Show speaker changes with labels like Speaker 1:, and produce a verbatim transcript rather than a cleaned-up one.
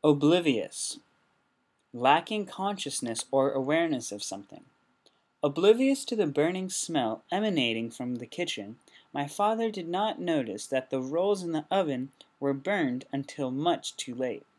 Speaker 1: Oblivious, lacking consciousness or awareness of something. Oblivious to the burning smell emanating from the kitchen, my father did not notice that the rolls in the oven were burned until much too late.